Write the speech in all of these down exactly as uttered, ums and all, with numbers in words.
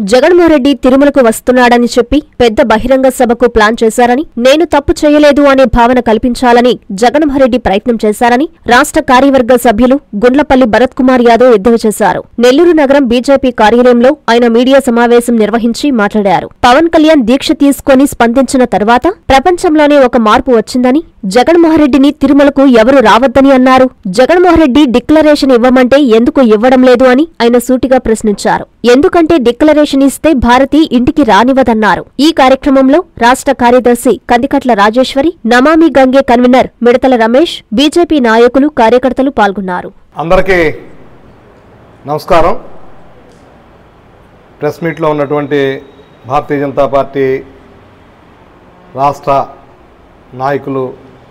జగన్మోహన్ రెడ్డి తిరుమలకు వస్తున్నాడని చెప్పి పెద్ద బహిరంగ సభకు ప్లాన్ చేశారని, నేను తప్పు చేయలేదు అనే భావన కల్పించాలని జగన్మోహన్ రెడ్డి ప్రయత్నం చేశారని రాష్ట్ర కార్యవర్గ సభ్యులు గుండ్లపల్లి భరత్ కుమార్ యాదవ్ ఎద్దేవా చేశారు. నెల్లూరు నగరం బీజేపీ కార్యాలయంలో ఆయన మీడియా సమావేశం నిర్వహించి మాట్లాడారు. పవన్ కళ్యాణ్ దీక్ష తీసుకుని స్పందించిన తర్వాత ప్రపంచంలోనే ఒక మార్పు వచ్చిందని, జగన్మోహన్ రెడ్డిని తిరుమలకు ఎవరు రావద్దని అన్నారు. జగన్మోహన్ రెడ్డి డిక్లరేషన్ ఇవ్వమంటే ఎందుకు ఇవ్వడం లేదు అని ఆయన సూటిగా ప్రశ్నించారు. ఎందుకంటే డిక్లరేషన్ ఇస్తే భారతి ఇంటికి రానివ్వదన్నారు. ఈ కార్యక్రమంలో రాష్ట్ర కార్యదర్శి కందికట్ల రాజేశ్వరి, నమామి గంగే కన్వీనర్ మిడతల రమేష్, బీజేపీ నాయకులు, కార్యకర్తలు పాల్గొన్నారు. అందరికీ నమస్కారం. ప్రెస్ మీట్లో ఉన్నటువంటి భారతీయ జనతా పార్టీ రాష్ట్ర నాయకులు,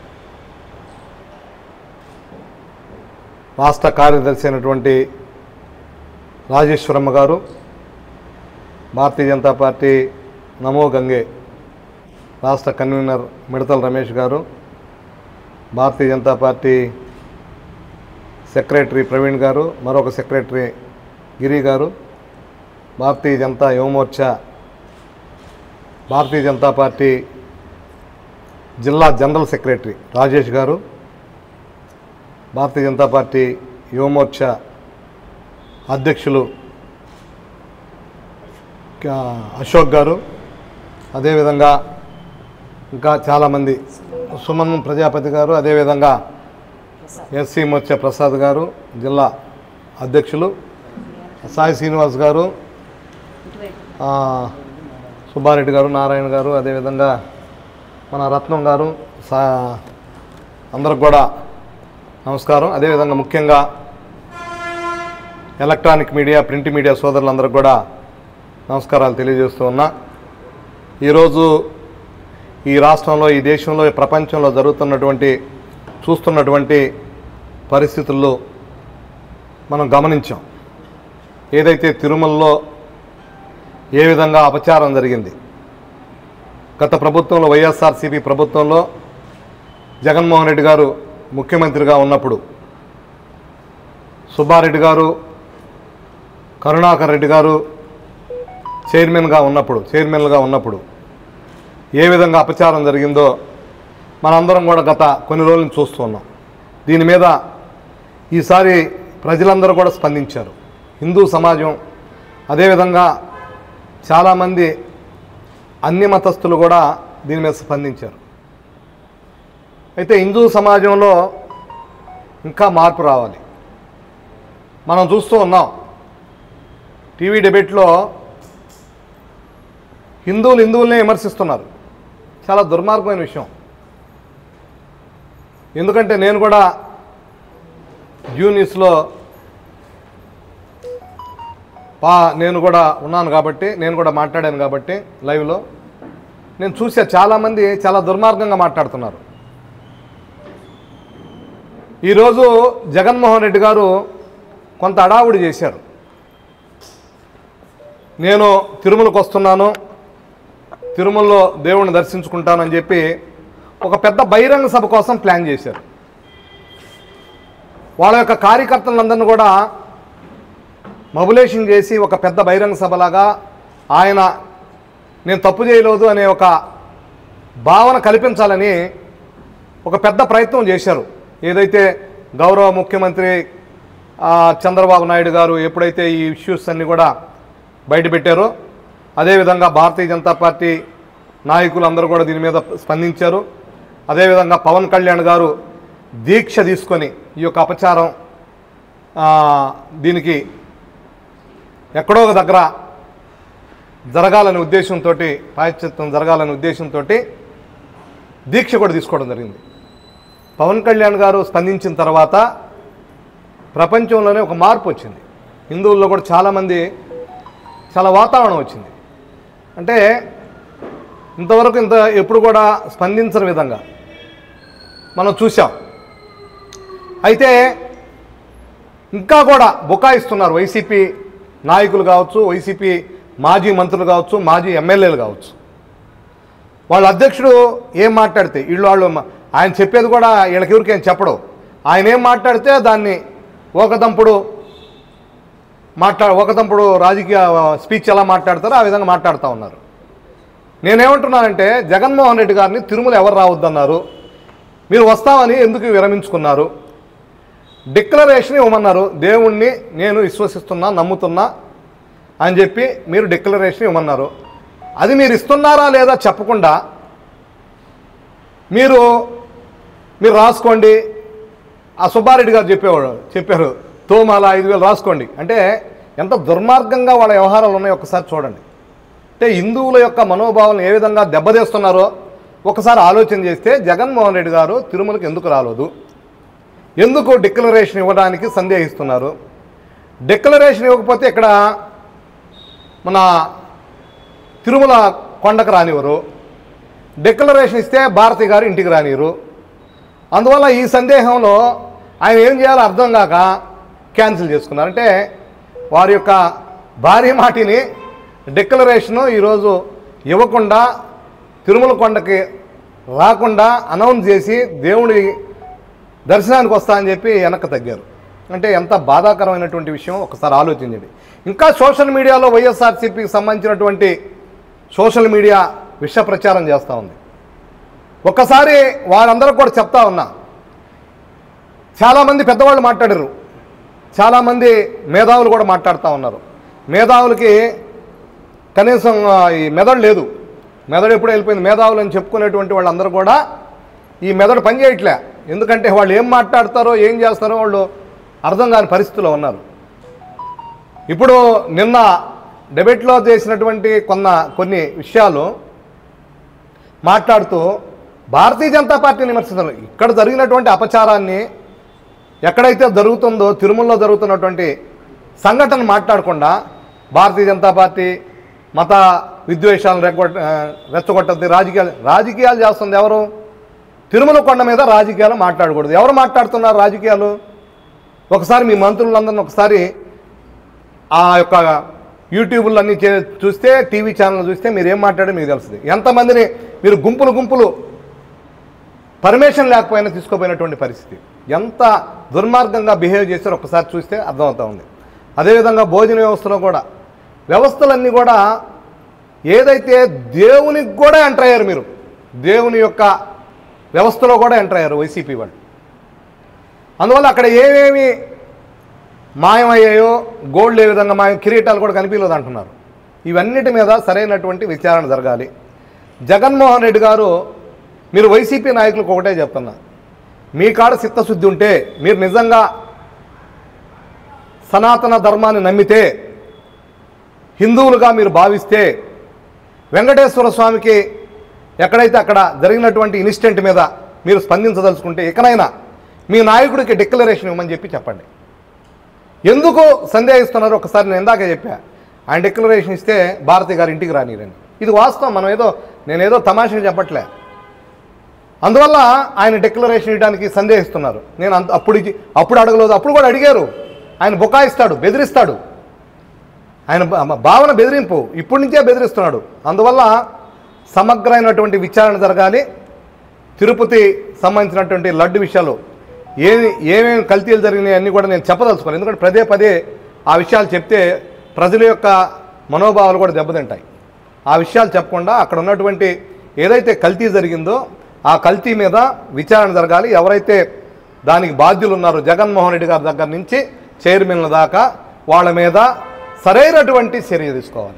రాష్ట్ర కార్యదర్శి అయినటువంటి రాజేశ్వరమ్మ గారు, భారతీయ జనతా పార్టీ నమో గంగే రాష్ట్ర convener Midathala Ramesh garu, Bharatiya Janata party secretary Praveen garu, మరొక సెక్రటరీ గిరి గారు, భారతీయ జనతా యువమోర్చా భారతీయ జనతా పార్టీ జిల్లా general secretary Rajesh garu, Bharatiya Janata party Yuva Morcha అధ్యక్షులు అశోక్ గారు, అదేవిధంగా ఇంకా చాలామంది, సుమన్ ప్రజాపతి గారు, అదేవిధంగా ఎస్సీ మోర్చా ప్రసాద్ గారు జిల్లా అధ్యక్షులు, సాయి శ్రీనివాస్ గారు, సుబ్బారెడ్డి గారు, నారాయణ గారు, అదేవిధంగా మన రత్నం గారు, సా అందరికి కూడా నమస్కారం. అదేవిధంగా ముఖ్యంగా ఎలక్ట్రానిక్ మీడియా, ప్రింట్ మీడియా సోదరులందరికీ కూడా నమస్కారాలు తెలియజేస్తూ ఉన్నా. ఈరోజు ఈ రాష్ట్రంలో, ఈ దేశంలో, ఈ ప్రపంచంలో జరుగుతున్నటువంటి, చూస్తున్నటువంటి పరిస్థితుల్లో మనం గమనించాం. ఏదైతే తిరుమలలో ఏ విధంగా అపచారం జరిగింది, గత ప్రభుత్వంలో, వైఎస్ఆర్సీపీ ప్రభుత్వంలో జగన్మోహన్ రెడ్డి గారు ముఖ్యమంత్రిగా ఉన్నప్పుడు, సుబ్బారెడ్డి గారు, కరుణాకర్ రెడ్డి గారు చైర్మన్గా ఉన్నప్పుడు చైర్మన్లుగా ఉన్నప్పుడు ఏ విధంగా అపచారం జరిగిందో మనందరం కూడా గత కొన్ని రోజుల నుంచి చూస్తూ ఉన్నాం. దీని మీద ఈసారి ప్రజలందరూ కూడా స్పందించారు. హిందూ సమాజం, అదేవిధంగా చాలామంది అన్య మతస్థులు కూడా దీని మీద స్పందించారు. అయితే హిందూ సమాజంలో ఇంకా మార్పు రావాలి. మనం చూస్తూ ఉన్నాం, టీవీ డిబేట్లో హిందువులు హిందువులనే విమర్శిస్తున్నారు. చాలా దుర్మార్గమైన విషయం. ఎందుకంటే నేను కూడా జ్యూ న్యూస్లో పా నేను కూడా ఉన్నాను కాబట్టి, నేను కూడా మాట్లాడాను కాబట్టి లైవ్లో నేను చూసా, చాలామంది చాలా దుర్మార్గంగా మాట్లాడుతున్నారు. ఈరోజు జగన్మోహన్ రెడ్డి గారు కొంత అడావుడి చేశారు. నేను తిరుమలకు వస్తున్నాను, తిరుమలలో దేవుణ్ణి దర్శించుకుంటానని చెప్పి ఒక పెద్ద బహిరంగ సభ కోసం ప్లాన్ చేశారు. వాళ్ళ యొక్క కార్యకర్తలందరినీ కూడా మొబిలైజేషన్ చేసి ఒక పెద్ద బహిరంగ సభలాగా ఆయన నేను తప్పు చేయలేదు అనే ఒక భావన కల్పించాలని ఒక పెద్ద ప్రయత్నం చేశారు. ఏదైతే గౌరవ ముఖ్యమంత్రి చంద్రబాబు నాయుడు గారు ఎప్పుడైతే ఈ ఇష్యూస్ అన్నీ కూడా బయటపెట్టారో, అదేవిధంగా భారతీయ జనతా పార్టీ నాయకులు అందరూ కూడా దీని మీద స్పందించారు. అదేవిధంగా పవన్ కళ్యాణ్ గారు దీక్ష తీసుకొని ఈ యొక్క అపచారం దీనికి ఎక్కడో ఒక దగ్గర జరగాలనే ఉద్దేశంతో, ప్రాయశ్చిత్తం జరగాలనే ఉద్దేశంతో దీక్ష కూడా తీసుకోవడం జరిగింది. పవన్ కళ్యాణ్ గారు స్పందించిన తర్వాత ప్రపంచంలోనే ఒక మార్పు వచ్చింది. హిందువుల్లో కూడా చాలామంది, చాలా వాతావరణం వచ్చింది. అంటే ఇంతవరకు ఇంత ఎప్పుడు కూడా స్పందించని విధంగా మనం చూసాం. అయితే ఇంకా కూడా బుకాయిస్తున్నారు వైసీపీ నాయకులు కావచ్చు, వైసీపీ మాజీ మంత్రులు కావచ్చు, మాజీ ఎమ్మెల్యేలు కావచ్చు. వాళ్ళ అధ్యక్షుడు ఏం మాట్లాడితే వీళ్ళు వాళ్ళు ఆయన చెప్పేది కూడా వీళ్ళకెవరికి ఏం చెప్పడు. ఆయన ఏం మాట్లాడితే దాన్ని ఒకదంపుడు మాట్లా ఒకదంపుడు రాజకీయ స్పీచ్ ఎలా మాట్లాడతారో ఆ విధంగా మాట్లాడుతూ ఉన్నారు. నేనేమంటున్నానంటే జగన్మోహన్ రెడ్డి గారిని తిరుమల ఎవరు రావద్దన్నారు, మీరు వస్తామని ఎందుకు విరమించుకున్నారు? డిక్లరేషన్ ఇవ్వమన్నారు, దేవుణ్ణి నేను విశ్వసిస్తున్నా నమ్ముతున్నా అని చెప్పి మీరు డిక్లరేషన్ ఇవ్వమన్నారు. అది మీరు ఇస్తున్నారా లేదా చెప్పకుండా మీరు మీరు రాసుకోండి, ఆ సుబ్బారెడ్డి గారు చెప్పేవాడు చెప్పారు తోమాల ఐదు వేలు రాసుకోండి అంటే ఎంత దుర్మార్గంగా వాళ్ళ వ్యవహారాలు ఉన్నాయో ఒకసారి చూడండి. అంటే హిందువుల యొక్క మనోభావాలను ఏ విధంగా దెబ్బతీస్తున్నారో ఒకసారి ఆలోచన చేస్తే జగన్మోహన్ రెడ్డి గారు తిరుమలకు ఎందుకు రాలేదు, ఎందుకు డిక్లరేషన్ ఇవ్వడానికి సందేహిస్తున్నారు? డిక్లరేషన్ ఇవ్వకపోతే ఇక్కడ మన తిరుమల కొండకు రానివ్వరు, డిక్లరేషన్ ఇస్తే భారతి గారు ఇంటికి రానివ్వరు. అందువల్ల ఈ సందేహంలో ఆయన ఏం చేయాలో అర్థం కాక క్యాన్సిల్ చేసుకున్నారు. అంటే వారి యొక్క భారీ మాటిని డిక్లరేషను ఈరోజు ఇవ్వకుండా తిరుమల కొండకి రాకుండా అనౌన్స్ చేసి దేవుడి దర్శనానికి వస్తా అని చెప్పి వెనక్కి తగ్గారు. అంటే ఎంత బాధాకరమైనటువంటి విషయం ఒకసారి ఆలోచించండి. ఇంకా సోషల్ మీడియాలో వైఎస్ఆర్సీపీకి సంబంధించినటువంటి సోషల్ మీడియా విష ప్రచారం చేస్తూ ఉంది. ఒక్కసారి వారందరూ కూడా చెప్తా ఉన్నా, చాలామంది పెద్దవాళ్ళు మాట్లాడారు, చాలామంది మేధావులు కూడా మాట్లాడుతూ ఉన్నారు. మేధావులకి కనీసం ఈ మెదడు లేదు, మెదడు ఎప్పుడు వెళ్ళిపోయింది. మేధావులు అని చెప్పుకునేటువంటి వాళ్ళందరూ కూడా ఈ మెదడు పనిచేయట్లే. ఎందుకంటే వాళ్ళు ఏం మాట్లాడతారో ఏం చేస్తారో వాళ్ళు అర్థం కాని పరిస్థితిలో ఉన్నారు. ఇప్పుడు నిన్న డిబేట్లో చేసినటువంటి కొన్న కొన్ని విషయాలు మాట్లాడుతూ భారతీయ జనతా పార్టీని విమర్శిస్తున్నారు. ఇక్కడ జరిగినటువంటి అపచారాన్ని ఎక్కడైతే జరుగుతుందో తిరుమలలో జరుగుతున్నటువంటి సంఘటన మాట్లాడకుండా భారతీయ జనతా పార్టీ మత విద్వేషాలను రెచ్చగొట్ట రెచ్చగొట్టద్ది రాజకీయాలు రాజకీయాలు చేస్తుంది ఎవరు? తిరుమల కొండ మీద రాజకీయాలు మాట్లాడకూడదు. ఎవరు మాట్లాడుతున్నారు రాజకీయాలు? ఒకసారి మీ మంత్రులందరినీ ఒకసారి ఆ యొక్క యూట్యూబ్లో అన్నీ చూస్తే, టీవీ ఛానల్ చూస్తే మీరు ఏం మాట్లాడో మీకు తెలుస్తుంది. ఎంతమందిని మీరు గుంపులు గుంపులు పర్మిషన్ లేకపోయినా తీసుకోపోయినటువంటి పరిస్థితి, ఎంత దుర్మార్గంగా బిహేవ్ చేస్తారో ఒకసారి చూస్తే అర్థమవుతూ ఉంది. అదేవిధంగా భోజన వ్యవస్థలో కూడా వ్యవస్థలన్నీ కూడా ఏదైతే దేవునికి కూడా ఎంటర్ అయ్యారు, మీరు దేవుని యొక్క వ్యవస్థలో కూడా ఎంటర్ అయ్యారు వైసీపీ వాళ్ళు. అందువల్ల అక్కడ ఏమేమి మాయమయ్యాయో, గోల్డ్ ఏ విధంగా మాయం, కిరీటాలు కూడా కనిపించలేదు అంటున్నారు. ఇవన్నిటి మీద సరైనటువంటి విచారణ జరగాలి. జగన్మోహన్ రెడ్డి గారు, మీరు వైసీపీ నాయకులకు ఒకటే చెప్తున్నా, మీ కాడ చిత్తశుద్ధి ఉంటే, మీరు నిజంగా సనాతన ధర్మాన్ని నమ్మితే, హిందువులుగా మీరు భావిస్తే, వెంకటేశ్వర స్వామికి ఎక్కడైతే అక్కడ జరిగినటువంటి ఇన్సిడెంట్ మీద మీరు స్పందించదలుచుకుంటే ఇకనైనా మీ నాయకుడికి డిక్లరేషన్ ఇవ్వమని చెప్పి చెప్పండి. ఎందుకు సందేహిస్తున్నారు? ఒకసారి నేను ఇందాకే చెప్పా, ఆయన డిక్లరేషన్ ఇస్తే భారతి గారు ఇంటికి రానిరండి. ఇది వాస్తవం, మనం ఏదో నేనేదో తమాషగా చెప్పట్లే. అందువల్ల ఆయన డిక్లరేషన్ ఇవ్వడానికి సందేహిస్తున్నారు. నేను అంత అప్పుడు అప్పుడు అడగలేదు, అప్పుడు కూడా అడిగారు. ఆయన బుకాయిస్తాడు, బెదిరిస్తాడు. ఆయన భావన బెదిరింపు, ఇప్పటి నుంచే బెదిరిస్తున్నాడు. అందువల్ల సమగ్రమైనటువంటి విచారణ జరగాలి. తిరుపతి సంబంధించినటువంటి లడ్డు విషయాలు ఏమి ఏమేమి కల్తీలు జరిగినాయి అన్నీ కూడా నేను చెప్పదలుచుకోను. ఎందుకంటే పదే పదే ఆ విషయాలు చెప్తే ప్రజల యొక్క మనోభావాలు కూడా దెబ్బతింటాయి. ఆ విషయాలు చెప్పకుండా అక్కడ ఉన్నటువంటి ఏదైతే కల్తీ జరిగిందో ఆ కల్తీ మీద విచారణ జరగాలి. ఎవరైతే దానికి బాధ్యులు ఉన్నారో జగన్మోహన్ రెడ్డి గారి దగ్గర నుంచి చైర్మన్ల దాకా వాళ్ళ మీద సరైనటువంటి చర్య తీసుకోవాలి.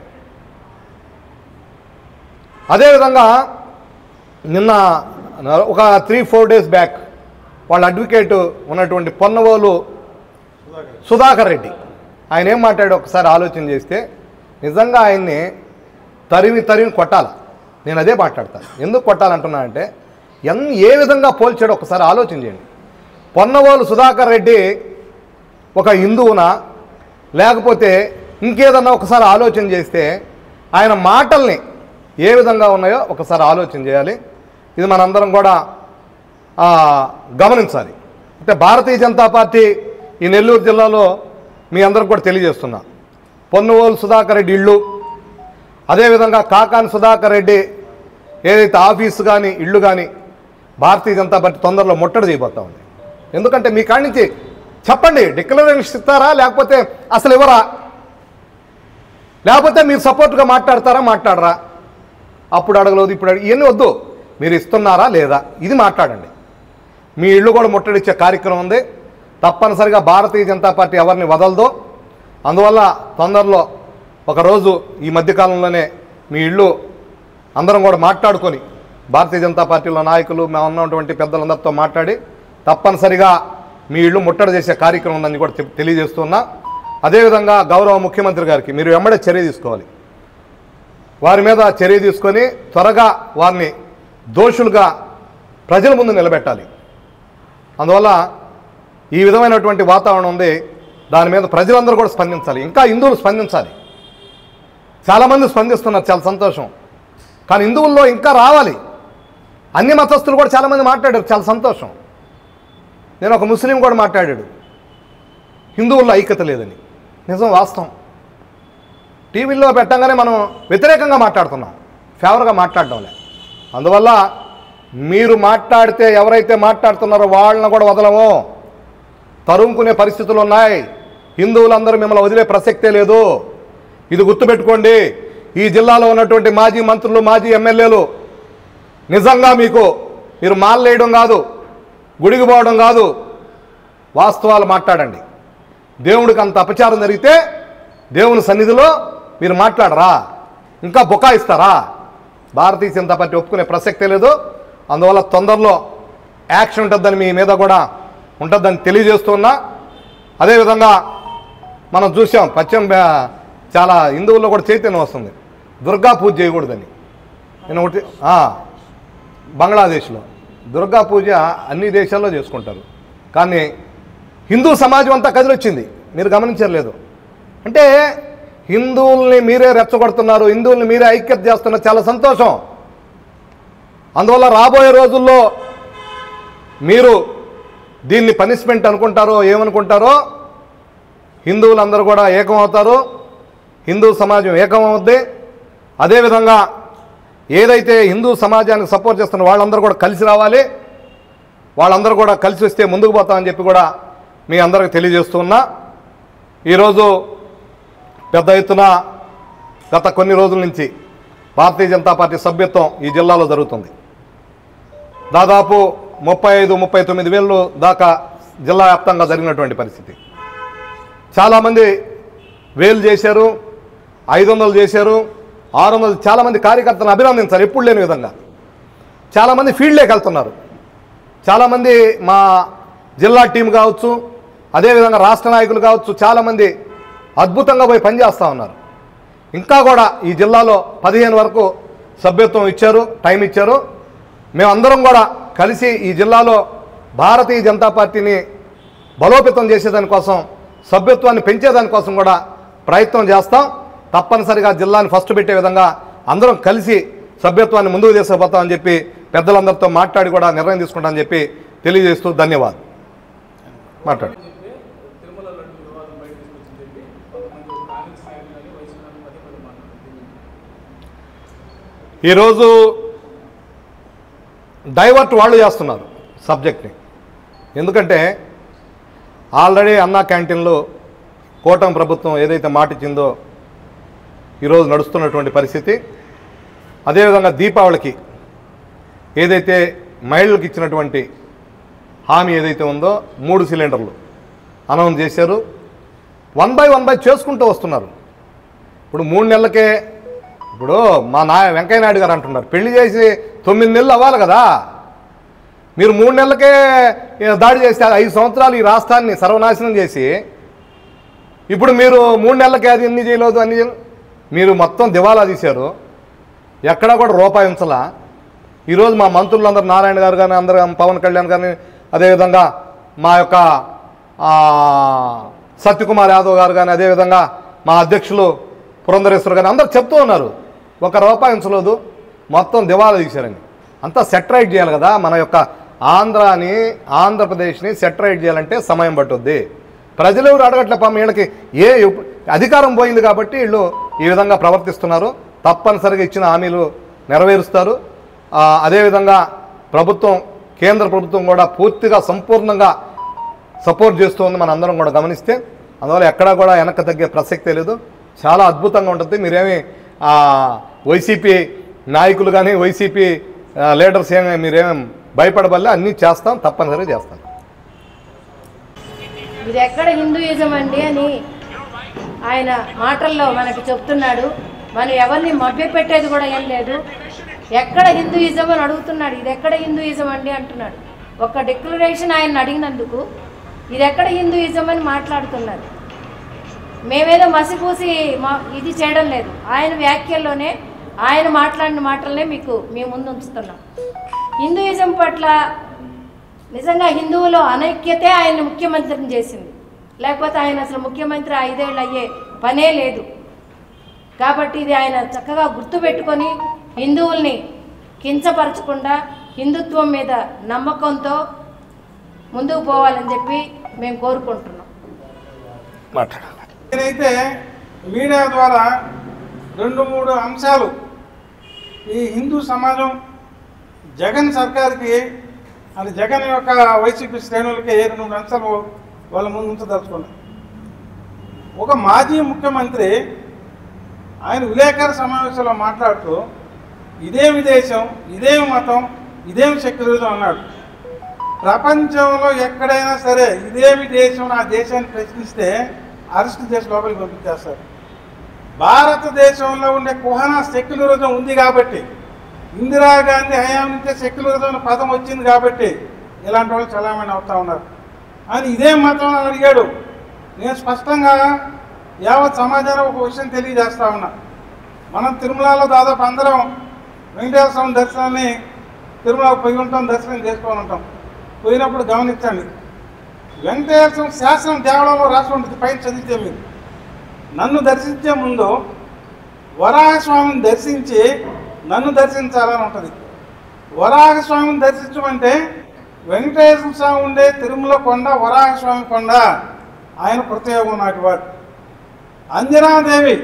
అదేవిధంగా నిన్న ఒక త్రీ ఫోర్ డేస్ బ్యాక్ వాళ్ళ అడ్వకేట్ ఉన్నటువంటి పొన్నవోలు సుధాకర్ రెడ్డి ఆయన ఏం మాట్లాడో ఒకసారి ఆలోచన చేస్తే నిజంగా ఆయన్ని తరిమి తరిమి కొట్టాలి. నేను అదే మాట్లాడతాను. ఎందుకు కొట్టాలంటున్నానంటే ఎన్ ఏ విధంగా పోల్చాడో ఒకసారి ఆలోచన చేయండి. పొన్నవోలు సుధాకర్ రెడ్డి ఒక హిందువునా లేకపోతే ఇంకేదన్నా ఒకసారి ఆలోచన చేస్తే ఆయన మాటల్ని ఏ విధంగా ఉన్నాయో ఒకసారి ఆలోచన చేయాలి. ఇది మనందరం కూడా గమనించాలి. అంటే భారతీయ జనతా పార్టీ ఈ నెల్లూరు జిల్లాలో మీ అందరికి కూడా తెలియజేస్తున్నా, పొన్నవోలు సుధాకర్ రెడ్డి ఇళ్ళు, అదేవిధంగా కాకాని సుధాకర్ రెడ్డి ఏదైతే ఆఫీసు కానీ ఇళ్ళు కానీ భారతీయ జనతా పార్టీ తొందరలో ముట్టడి చేయబోతా ఉంది. ఎందుకంటే మీ కాడి నుంచి చెప్పండి, డిక్లరేషన్ ఇస్తారా లేకపోతే అసలు ఇవ్వరా? లేకపోతే మీరు సపోర్ట్గా మాట్లాడతారా మాట్లాడరా, అప్పుడు అడగలేదు ఇప్పుడు అడగ ఇవన్నీ వద్దు, మీరు ఇస్తున్నారా లేదా ఇది మాట్లాడండి. మీ ఇళ్ళు కూడా ముట్టడిచ్చే కార్యక్రమం ఉంది. తప్పనిసరిగా భారతీయ జనతా పార్టీ ఎవరిని వదలదో. అందువల్ల తొందరలో ఒకరోజు ఈ మధ్యకాలంలోనే మీ ఇళ్ళు అందరం కూడా మాట్లాడుకొని భారతీయ జనతా పార్టీలో నాయకులు మేము ఉన్నటువంటి పెద్దలందరితో మాట్లాడి తప్పనిసరిగా మీ ఇళ్ళు ముట్టడి చేసే కార్యక్రమం ఉందని కూడా తెలియజేస్తున్నా. అదేవిధంగా గౌరవ ముఖ్యమంత్రి గారికి మీరు వెంబడే చర్య తీసుకోవాలి. వారి మీద చర్య తీసుకొని త్వరగా వారిని దోషులుగా ప్రజల ముందు నిలబెట్టాలి. అందువల్ల ఈ విధమైనటువంటి వాతావరణం ఉంది. దాని మీద ప్రజలందరూ కూడా స్పందించాలి. ఇంకా హిందువులు స్పందించాలి. చాలామంది స్పందిస్తున్నారు, చాలా సంతోషం. కానీ హిందువుల్లో ఇంకా రావాలి. అన్ని మతస్థులు కూడా చాలామంది మాట్లాడారు, చాలా సంతోషం. నేను ఒక ముస్లిం కూడా మాట్లాడాడు హిందువుల్లో ఐక్యత లేదని. నిజం, వాస్తవం. టీవీల్లో పెట్టంగానే మనం వ్యతిరేకంగా మాట్లాడుతున్నాం, ఫేవర్గా మాట్లాడడం లే. అందువల్ల మీరు మాట్లాడితే ఎవరైతే మాట్లాడుతున్నారో వాళ్ళని కూడా వదలము, తరుముకునే పరిస్థితులు ఉన్నాయి. హిందువులందరూ మిమ్మల్ని వదిలే ప్రసక్తే లేదు. ఇది గుర్తుపెట్టుకోండి. ఈ జిల్లాలో ఉన్నటువంటి మాజీ మంత్రులు, మాజీ ఎమ్మెల్యేలు నిజంగా మీకు మీరు మాల్లేయడం కాదు, గుడికి పోవడం కాదు, వాస్తవాలు మాట్లాడండి. దేవుడికి అంత అపచారం జరిగితే దేవుని సన్నిధిలో మీరు మాట్లాడరా, ఇంకా బుకాయిస్తారా? భారతీయ జనతా పార్టీ ఒప్పుకునే ప్రసక్తే లేదు. అందువల్ల తొందరలో యాక్షన్ ఉంటుందని మీ మీద కూడా ఉంటుందని తెలియజేస్తున్నా. అదేవిధంగా మనం చూసాం పశ్చిమ చాలా హిందువుల్లో కూడా చైతన్యం వస్తుంది, దుర్గా పూజ చేయకూడదని. నేను ఒకటి బంగ్లాదేశ్లో దుర్గా పూజ అన్ని దేశాల్లో చేసుకుంటారు, కానీ హిందూ సమాజం అంతా కదిలొచ్చింది. మీరు గమనించలేదు అంటే హిందువుల్ని మీరే రెచ్చగొడుతున్నారు, హిందువుల్ని మీరే ఐక్యత చేస్తున్నారు. చాలా సంతోషం. అందువల్ల రాబోయే రోజుల్లో మీరు దీన్ని పనిష్మెంట్ అనుకుంటారో ఏమనుకుంటారో, హిందువులందరూ కూడా ఏకమవుతారు, హిందూ సమాజం ఏకమవుద్ది. అదేవిధంగా ఏదైతే హిందూ సమాజానికి సపోర్ట్ చేస్తున్న వాళ్ళందరూ కూడా కలిసి రావాలి. వాళ్ళందరూ కూడా కలిసి వస్తే ముందుకు పోతామని చెప్పి కూడా మీ అందరికీ తెలియజేస్తున్నా. ఈరోజు పెద్ద ఎత్తున గత కొన్ని రోజుల నుంచి భారతీయ జనతా పార్టీ సభ్యత్వం ఈ జిల్లాలో జరుగుతుంది. దాదాపు ముప్పై ఐదు ముప్పై తొమ్మిది వేలు దాకా జిల్లా వ్యాప్తంగా జరిగినటువంటి పరిస్థితి. చాలామంది వేలు చేశారు, ఐదు వందలు చేశారు, ఆరు వందలు. చాలామంది కార్యకర్తలను అభినందించారు ఎప్పుడు లేని విధంగా. చాలామంది ఫీల్డ్లోకి వెళ్తున్నారు. చాలామంది మా జిల్లా టీం కావచ్చు, అదేవిధంగా రాష్ట్ర నాయకులు కావచ్చు, చాలామంది అద్భుతంగా పోయి పనిచేస్తూ ఉన్నారు. ఇంకా కూడా ఈ జిల్లాలో పదిహేను వరకు సభ్యత్వం ఇచ్చారు, టైం ఇచ్చారు. మేమందరం కూడా కలిసి ఈ జిల్లాలో భారతీయ జనతా పార్టీని బలోపేతం చేసేదానికోసం, సభ్యత్వాన్ని పెంచేదానికోసం కూడా ప్రయత్నం చేస్తాం. తప్పనిసరిగా జిల్లాని ఫస్ట్ పెట్టే విధంగా అందరం కలిసి సభ్యత్వాన్ని ముందుకు తీసుకుపోతామని చెప్పి పెద్దలందరితో మాట్లాడి కూడా నిర్ణయం తీసుకుంటామని చెప్పి తెలియజేస్తూ ధన్యవాదాలు. మాట్లాడు. ఈరోజు డైవర్ట్ వాళ్ళు చేస్తున్నారు సబ్జెక్ట్ని. ఎందుకంటే ఆల్రెడీ అన్నా క్యాంటీన్లో కూటమి ప్రభుత్వం ఏదైతే మాట ఇచ్చిందో ఈరోజు నడుస్తున్నటువంటి పరిస్థితి. అదేవిధంగా దీపావళికి ఏదైతే మహిళలకు ఇచ్చినటువంటి హామీ ఏదైతే ఉందో మూడు సిలిండర్లు అనౌన్స్ చేశారు. వన్ బై వన్ బై చేసుకుంటూ వస్తున్నారు. ఇప్పుడు మూడు నెలలకే ఇప్పుడు మా నాయ వెంకయ్య నాయుడు గారు అంటున్నారు పెళ్లి చేసి తొమ్మిది నెలలు అవ్వాలి కదా, మీరు మూడు నెలలకే దాడి చేస్తే ఐదు సంవత్సరాలు ఈ రాష్ట్రాన్ని సర్వనాశనం చేసి ఇప్పుడు మీరు మూడు నెలలకే అది ఎన్ని చేయలేదు అన్ని మీరు మొత్తం దివాలా తీశారు. ఎక్కడా కూడా రూపాయి ఉంచలా. ఈరోజు మా మంత్రులందరూ నారాయణ గారు కానీ అందరూ పవన్ కళ్యాణ్ కానీ అదేవిధంగా మా యొక్క సత్యకుమార్ యాదవ్ గారు కానీ అదేవిధంగా మా అధ్యక్షులు పురంధరేశ్వర్ గారు అందరూ చెప్తూ ఉన్నారు ఒక రూపాయి ఉంచలేదు, మొత్తం దివాలా తీశారని. అంతా సెటరైట్ చేయాలి కదా. మన యొక్క ఆంధ్రాని ఆంధ్రప్రదేశ్ని సెటరైట్ చేయాలంటే సమయం పట్టుద్ది. ప్రజలు ఎవరు అడగట్లే పాపం. వీళ్ళకి ఏ అధికారం పోయింది కాబట్టి వీళ్ళు ఈ విధంగా ప్రవర్తిస్తున్నారు. తప్పనిసరిగా ఇచ్చిన హామీలు నెరవేరుస్తారు. అదేవిధంగా ప్రభుత్వం కేంద్ర ప్రభుత్వం కూడా పూర్తిగా సంపూర్ణంగా సపోర్ట్ చేస్తూ ఉంది, మన అందరం కూడా గమనిస్తే. అందువల్ల ఎక్కడా కూడా వెనక్కి తగ్గే ప్రసక్తే లేదు. చాలా అద్భుతంగా ఉంటుంది. మీరేమి వైసీపీ నాయకులు కానీ వైసీపీ లీడర్స్ ఏమి మీరేమేం భయపడబల్లే, అన్నీ చేస్తాం, తప్పనిసరిగా చేస్తాం. ఇది ఎక్కడ హిందూయిజం అండి అని ఆయన మాటల్లో మనకి చెప్తున్నాడు. మనం ఎవరిని మభ్యపెట్టేది కూడా ఏం లేదు. ఎక్కడ హిందూయిజం అని అడుగుతున్నాడు. ఇది ఎక్కడ హిందూయిజం అండి అంటున్నాడు. ఒక డిక్లరేషన్ ఆయన అడిగినందుకు ఇది ఎక్కడ హిందూయిజం అని మాట్లాడుతున్నారు. మేమేదో మసిపూసి మా ఇది చేయడం లేదు. ఆయన వ్యాఖ్యల్లోనే ఆయన మాట్లాడిన మాటలనే మీకు మేము ముందు ఉంచుతున్నాం. హిందూయిజం పట్ల నిజంగా హిందువులో అనైక్యతే ఆయన ముఖ్యమంత్రిని చేసింది. లేకపోతే ఆయన అసలు ముఖ్యమంత్రి ఐదేళ్ళు అయ్యే పనే లేదు. కాబట్టి ఇది ఆయన చక్కగా గుర్తుపెట్టుకొని హిందువుల్ని కించపరచకుండా హిందుత్వం మీద నమ్మకంతో ముందుకు పోవాలని చెప్పి మేము కోరుకుంటున్నాం. నేనైతే మీడియా ద్వారా రెండు మూడు అంశాలు ఈ హిందూ సమాజం జగన్ సర్కార్కి అది జగన్ యొక్క వైసీపీ శ్రేణులకి రెండు మూడు అంశాలు వాళ్ళ ముందు ఉంచదలుచుకున్నాను. ఒక మాజీ ముఖ్యమంత్రి ఆయన విలేకరుల సమావేశంలో మాట్లాడుతూ ఇదేమి దేశం, ఇదేమి మతం, ఇదేమి సెక్యులరిజం అన్నాడు. ప్రపంచంలో ఎక్కడైనా సరే ఇదేమి దేశం ఆ దేశాన్ని ప్రశ్నిస్తే అరెస్ట్ చేసి లోపలికి పంపించేస్తారు. భారతదేశంలో ఉండే కుహనా సెక్యులరిజం ఉంది కాబట్టి, ఇందిరాగాంధీ హయాం నుంచే సెక్యులరిజం అనే పదం వచ్చింది కాబట్టి ఇలాంటి వాళ్ళు చలామణి అవుతూ ఉన్నారు. అని ఇదే మతం అని అడిగాడు. నేను స్పష్టంగా యావత్ సమాజానికి ఒక విషయం తెలియజేస్తా ఉన్నా. మనం తిరుమలలో దాదాపు అందరం వెంకటేశ్వర స్వామి దర్శనాన్ని తిరుమలకు పోయి ఉంటాం, దర్శనం చేసుకొని ఉంటాం. పోయినప్పుడు గమనించండి, వెంకటేశ్వర స్వామి శాసనం దేవాలయంలో రాసి ఉంటుంది, పైన చదివితే మీరు నన్ను దర్శించే ముందు వరాహస్వామిని దర్శించి నన్ను దర్శించాలని ఉంటుంది. వరాహస్వామిని దర్శించమంటే వెంకటేశ్వర స్వామి ఉండే తిరుమల కొండ వరాహస్వామి కొండ, ఆయన ప్రత్యేకం నాటివాడు. అంజనాదేవి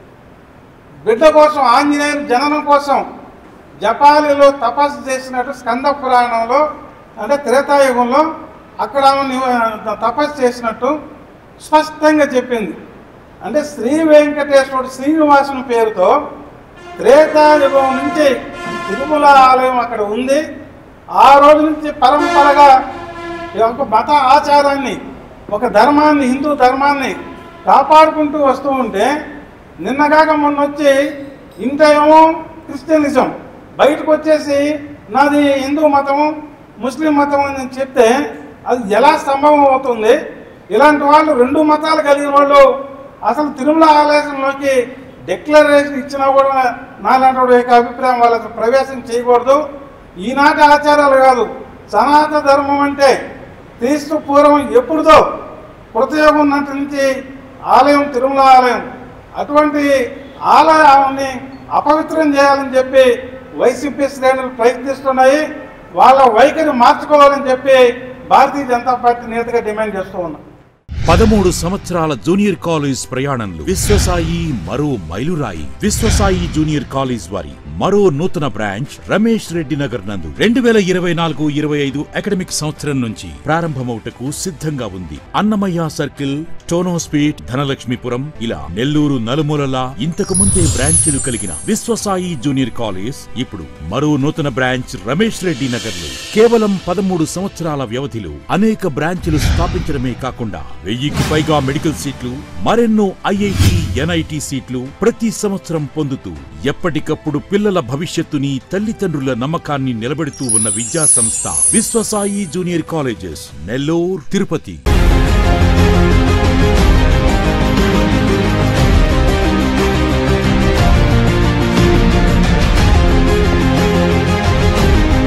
బిడ్డ కోసం, ఆంజనేయుని జననం కోసం జపాలిలో తపస్సు చేసినట్టు స్కంద పురాణంలో అంటే త్రేతాయుగంలో అక్కడ తపస్సు చేసినట్టు స్పష్టంగా చెప్పింది. అంటే శ్రీ వెంకటేశ్వరుడు శ్రీనివాసుని పేరుతో త్రేతాయుగం నుంచి తిరుమల ఆలయం అక్కడ ఉంది. ఆ రోజు నుంచి పరంపరగా ఒక మత ఆచారాన్ని, ఒక ధర్మాన్ని, హిందూ ధర్మాన్ని కాపాడుకుంటూ వస్తూ ఉంటే నిన్నగాక మొన్న వచ్చి ఇంత ఏమో క్రిస్టియనిజం బయటకు వచ్చేసి నాది హిందూ మతము ముస్లిం మతం అని చెప్తే అది ఎలా సంభవం అవుతుంది? ఇలాంటి వాళ్ళు రెండు మతాలు కలిగిన వాళ్ళు అసలు తిరుమల ఆలయంలోకి డిక్లరేషన్ ఇచ్చినా కూడా నాలాంటి యొక్క అభిప్రాయం వాళ్ళకి ప్రవేశం చేయకూడదు. ఈనాటి ఆచారాలు కాదు, సనాతన ధర్మం అంటే క్రీస్తు పూర్వం ఎప్పుడుదో కృతయుగం నాటి నుంచి ఆలయం తిరుమల ఆలయం. అటువంటి ఆలయాన్ని అపవిత్రం చేయాలని చెప్పి వైసీపీ శ్రేణులు ప్రయత్నిస్తున్నాయి. వాళ్ళ వైఖరి మార్చుకోవాలని చెప్పి భారతీయ జనతా పార్టీ నేతగా డిమాండ్ చేస్తూ ఉన్నాం. పదమూడు సంవత్సరాల జూనియర్ కాలేజ్ ప్రయాణంలో విశ్వసాయి మరో మైలురాయి. విశ్వసాయి జూనియర్ కాలేజ్ వారి మరో నూతన బ్రాంచ్ రమేష్ రెడ్డి నగర్ నందు రెండు వేల ఇరవై నాలుగు ఇరవై ఐదు అకాడమిక్ సంవత్సరం నుంచి ప్రారంభమవుటకు సిద్ధంగా ఉంది. అన్నమయ్య సర్కిల్, టోనోస్పీట్, ధనలక్ష్మీపురం ఇలా నెల్లూరు నలుమూలలా ఇంతకు ముందే బ్రాంచీలు కలిగిన విశ్వసాయి జూనియర్ కాలేజ్ ఇప్పుడు మరో నూతన బ్రాంచ్ రమేష్ రెడ్డి నగర్ లో కేవలం పదమూడు సంవత్సరాల వ్యవధిలో అనేక బ్రాంచీలు స్థాపించడమే కాకుండా వెయ్యికి పైగా మెడికల్ సీట్లు, మరెన్నో ఐఐటి, ఎన్ఐటి సీట్లు ప్రతి సంవత్సరం పొందుతూ ఎప్పటికప్పుడు పిల్లల భవిష్యత్తుని, తల్లిదండ్రుల నమ్మకాన్ని నిలబెడుతూ ఉన్న విద్యా సంస్థ విశ్వసాయి జూనియర్ కాలేజెస్, నెల్లూరు, తిరుపతి.